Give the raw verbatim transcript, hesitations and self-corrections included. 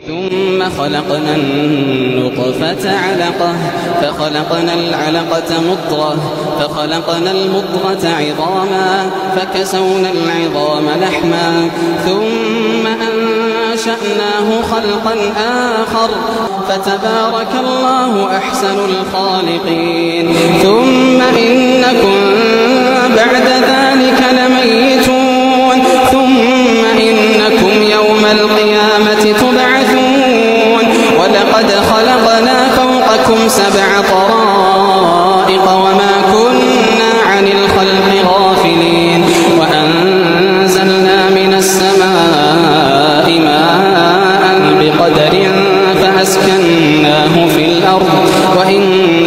ثم خلقنا النطفة علقة فخلقنا العلقة مضغة فخلقنا المضغة عظاما فكسونا العظام لحما ثم أنشأناه خلقا آخر فتبارك الله أحسن الخالقين. ثم إنكم بعد ذلك لميتون ثم إنكم يوم القيامة تبعثون. ولقد خلقنا فوقكم سبع طرائق وما كنا عن الخلق غافلين وأنزلنا من السماء ماء بقدر فأسكناه في الأرض وإن